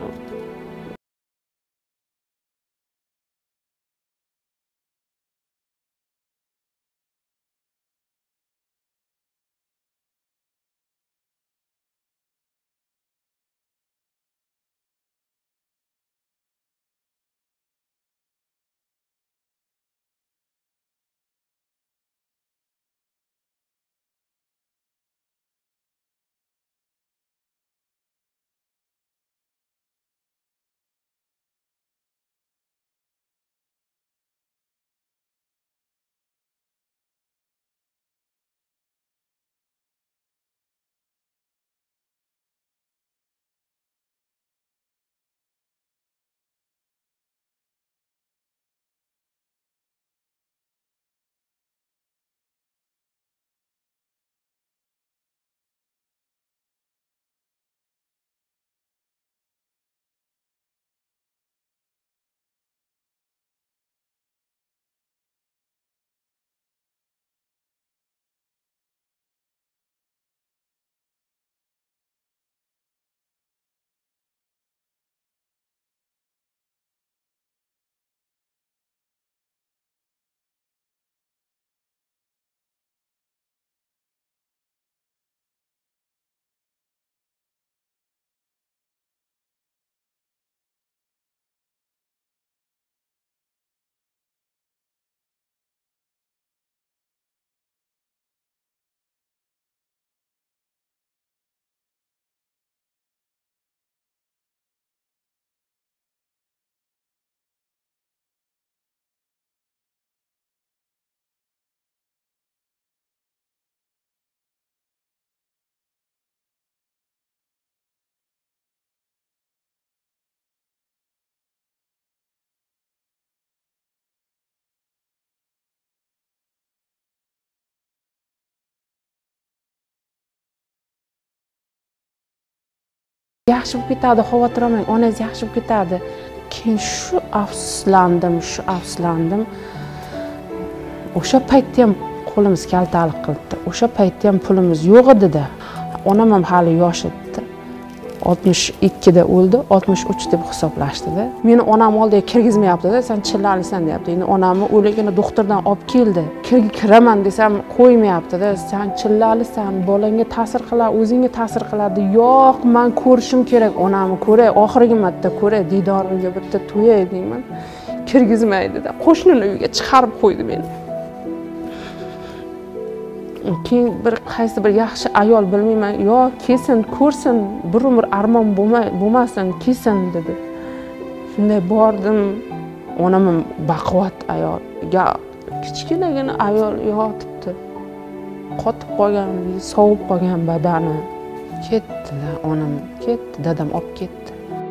Yaxshi bo'lib ketadi, xavotir olmang, onangiz yaxshi bo'lib ketadi. Keyin shu afsuslandim, shu afsuslandim. O'sha paytda ham qo'limiz kaltalik qildi. O'sha paytda ham pulimiz yo'q edi-da. Onam ham hali yosh edi. oltmish ikkida o'ldi, oltmish uch deb hisoblashdi-da. Meni onam oldiga kirgizmayapti-da, sen chillalisan deyapti. Endi onamni o'ligini doktordan olib keldi. Kirga kiraman desam qo'ymayapti-da. Sen chillalisan, bolangga ta'sir qiladi, o'zingga ta'sir qiladi. Yo'q, men ko'rishim kerak, onamni ko'ray, oxirgi marta ko'ray, didorimga bitta to'yay deyman. Kirgizmaydi-da. Qo'shnining uyiga chiqarib qo'ydi meni. keyin bir qaysi bir yaxshi ayol bilmayman yo kelsin ko'rsin bir umr armon bo'lmasin kelsin dedi. Shunday bordim, onam baquvvat ayol, kichkinagina ayol yotibdi. Qotib qolgan, sovib qolgan badani. Ketdilar, onam ketdi, dadam olib ketdi.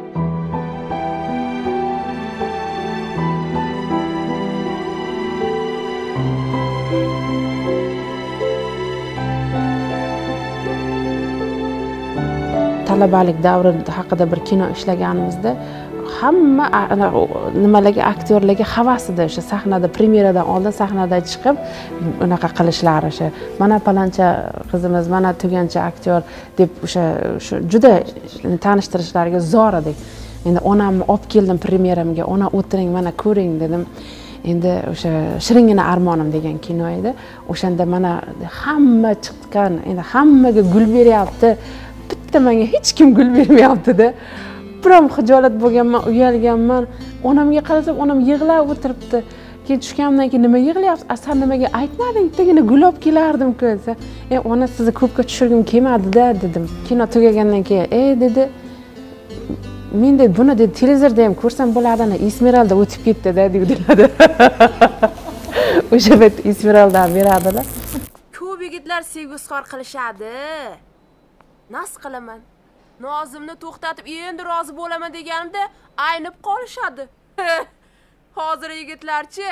Talabalik davri haqida bir kino ishlaganimizda hamma nimalarga aktyorlarga havas edi, o'sha sahnada premyeradan oldin sahnada chiqib unaqa qilishlari, o'sha mana palancha qizimiz, mana tugancha aktyor deb o'sha juda tanishtirishlariga zor edik. Endi onamni olib keldim premyeramga, ona o'tiring, mana ko'ring dedim. Endi o'sha Shiringina armonim degan kino edi. O'shanda mana hamma chiqqan, endi hammaga gul beryapti. Bitta menga hech kim gul bermayapti-da. Biram xijolat bo'lganman, uyalganman. Onamga qarasam, onam yig'lab o'tiribdi. Keyin tushganimdan keyin nima yig'layapsiz? Asal nimaga aytmading? Bittagina gul olib kelardim-ku desa. "E, ona sizni ko'pga tushirgim kelmadi-da" dedim. Kino tugagandan keyin, "E" dedi. Men dedi, buni dedi televizorda ham ko'rsam bo'ladimi? Esmeralda o'tib ketdi-da dedilar. O'sha bet Esmeralda beradilar. Ko'p yigitlar sevgi-izhor qilishadi. Nas qilaman. Nozimni to'xtatib, endi rozi bo'laman deganimda aynib qolishadi. Hozir yigitlarchi?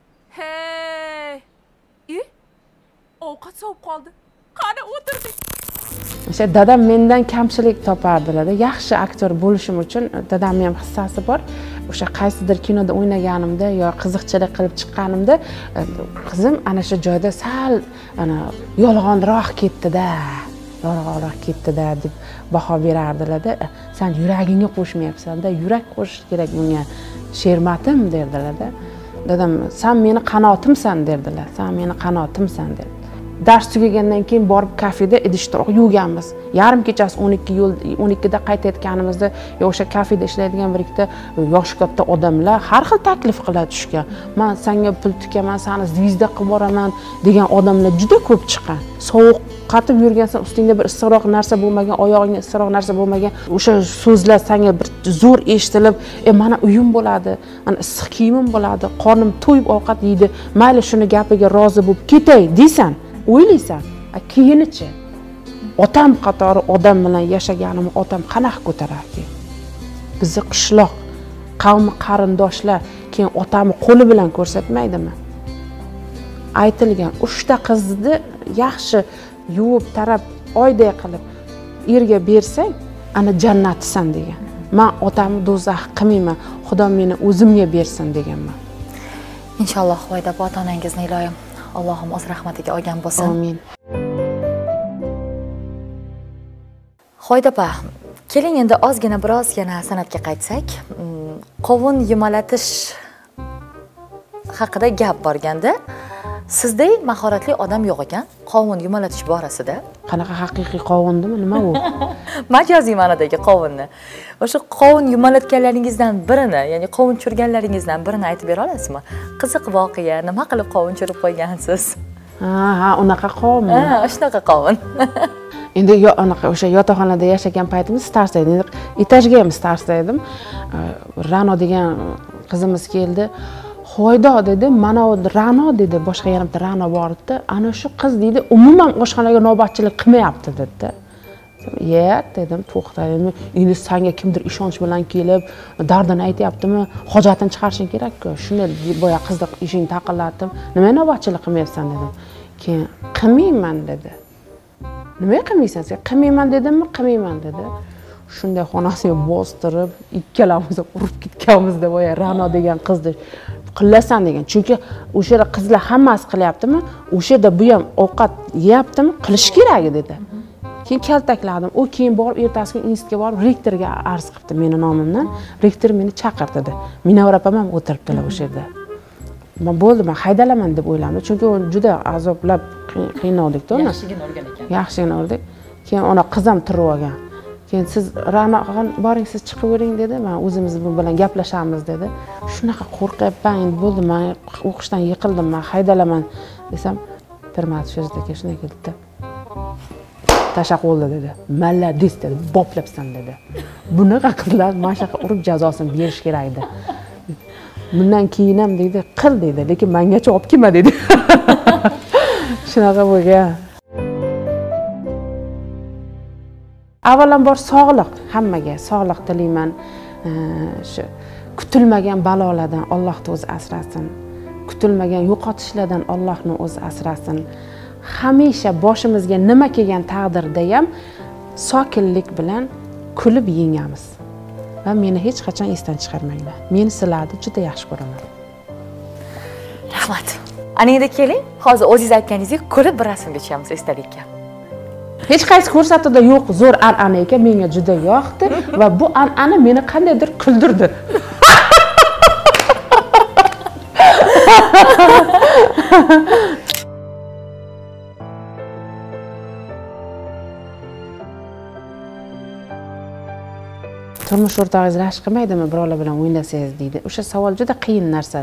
Hey! E? Ovqat sovib qoldi. Qani o'tirdik. O'sha dadam mendan kamchilik topardilar. Yaxshi aktyor bo'lishim uchun dadamning ham hissasi bor. O'sha qaysidir kinoda o'ynaganimda yo qiziqchilik qilib chiqqanimda qizim ana shu joyda sal ana yolg'onroq ketdi-da. Yolg'onroq ketdi-da deb baho berardilar-da. Sen yuragingga qo'shmayapsan-da, yurak qo'shish kerak bunga. Shermatim derdilar-da. Dadam, sen meni qanotimsan derdilar. Sen meni qanotimsan dedi. Dars tugagandan keyin borib kafeda idish-tovoq yuvganmiz. Yarim kechasi o'n ikki yo'l o'n ikkida qaytayotganimizda o'sha kafeda ishlaydigan bir ikkita yoshi katta odamlar har xil taklif qiladi tushga. Men senga pul tikaman, seni zvizda qilib boraman degan odamlar juda ko'p chiqqan. Sovuq qatib yurgansan, ustingda bir issiqroq narsa bo'lmagan, oyog'ingda issiqroq narsa bo'lmagan, o'sha so'zlar senga bir zo'r eshitilib, "E, mana uyim bo'ladi, mana issiq kiyimim bo'ladi, qornim to'yib ovqat yeydi, mayli shuni gapiga rozi bo'lib ketay" deysan. O'ylaysan, keyinichi otam qatori odam bilan yashaganimni otam qanaqa ko'tararki? Bizni qishloq, qavmi qarindoshlar keyin otamni qo'li bilan ko'rsatmaydimi? Aytilgan uchta qizni yaxshi yuvib, tarab, oyday qilib erga bersang, ana jannatisan degan. Men otamni do'zax qilmayman, Xudo meni o'zimga bersin deganman. Inshaalloh Voyda ota-onangizni iloyim Allohim o'z rahmatiga olgan bo'lsin. Amin. Xo'yd opa, keling endi ozgina biroz yana san'atga qaytsak. Qovun yumalatish haqida gap borganda, sizdek mahoratli odam yo'q ekan, qovun yumalatish borasida. Qanaqa haqiqiy qovundimi, nima u? Majoziy ma'nodagi qovunni. O'sha qovun yumalatganlaringizdan birini, ya'ni qovun churganlaringizdan birini aytib bera olasizmi? Qiziq voqea, nima qilib qovun churib qo'ygansiz? Ha, ha, unaqa qovun. Ha, shunaqa qovun. Endi yo anaqa o'sha yotoqxonada yashagan paytimiz starsda edim. Etajga ham starsda edim. Rano degan qizimiz keldi. Xo'ydo dedi, mana u Rano dedi, boshqa yarimta Rano bor edi. Ana shu qiz dedi, umuman oshxonaga navbatchilik qilmayapti dedi. "Yo'q" dedim, to'xta dedim. Endi senga kimdir ishonch bilan kelib, dardini aytayaptimi, hojatini chiqarishing kerak-ku. Shunday boya qizni ishing taqillatdim. "Nima navbatchilik qilmayapsan" dedim. Keyin "Qilmayman" dedi. "Nima qilmaysan sen?" "Qilmayman" dedimmi, "Qilmayman" dedi. Shunday xonasiga bostirib, ikkalamiz urib ketganimizda boya Rano degan qizni qilasan degan. Chunki o'sha yerda qizlar hammasi qilyaptimi, o'sha yerda bu ham ovqat yeyaptimi, qilish kerak dedi. Keyin kaltakladim. U keyin borib ertasi kuni institutga borib rektorga arz qildi meni nomimdan. Rektor meni chaqirdi dedi. Minavar opam ham o'tiribdilar o'sha yerda. Men bo'ldi, men haydalaman deb o'yladim. Chunki u juda azoblab qiynaldik-da uni. Yaxshigina o'rgan ekan. Yaxshigina o'rdik. Keyin ona qizim turib olgan. Keyin siz Ranoxon boring, siz chiqib o'ring dedi. Men o'zimiz bilan gaplashamiz dedi. Shunaqa qo'rqyapman, endi bo'ldi, men o'qishdan yiqildim, men haydalaman desam, bir marta Sherzod aka shunday keldi-da. Tashaq bo'ldi dedi. Malladis dedi. Boplabsan dedi. Bunaqa qizlar mana shunaqa urib jazosini berish kerak edi. Bundan keyin ham dedi, qil dedi, lekin mengacha olib kelma dedi. Shunaqa bo'lgan. Avvalambor sog'liq, hammaga sog'liq tilayman. Shu kutilmagan balolardan Allohni o'zi asrasin. Kutilmagan yo'qotishlardan Allohni o'zi asrasin. Hamisha boshimizga nima kelgan taqdirda ham sokinlik bilan kulib yengamiz. Va meni hech qachon esdan chiqarmanglar. Men sizlarni juda yaxshi ko'raman. Rahmat. Ana endi keling, hozir o'zingiz aytganingizdek kulib bir rasmga tushamiz esdalikka. Hech qaysi ko'rsatuvda yo'q, zo'r an'ana ekan, menga juda yoqdi va bu an'ana meni qandaydir kuldirdi. Turmush o'rtog'ingiz rashk qilmaydimi, birovlar bilan o'ynasangiz deydi. O'sha savol juda qiyin narsa.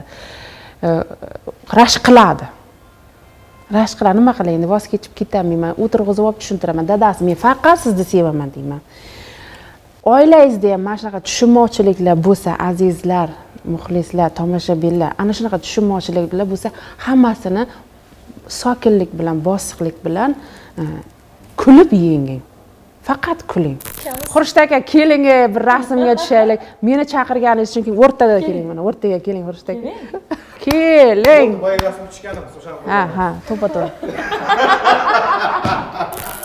Rashk qiladi. Rashk qiladi, nima qilay endi, voz kechib ketaman, o'tirg'izib olib tushuntiraman. Dadasi, men faqat sizni sevaman deyman. Oilangizda ham mana shunaqa tushunmovchiliklar bo'lsa, azizlar, muxlislar, tomoshabinlar, ana shunaqa tushunmovchiliklar bo'lsa, hammasini sokinlik bilan, bosiqlik bilan kulib yenging. Faqat kuling. Xurshid aka, keling, bir rasmga tushaylik. Meni chaqirganingiz uchun o'rtada keling, mana o'rtaga keling Xurshid aka. Keling. Boya rasm tushganimiz o'sha. Ha, ha, to'pa-to'g'ri.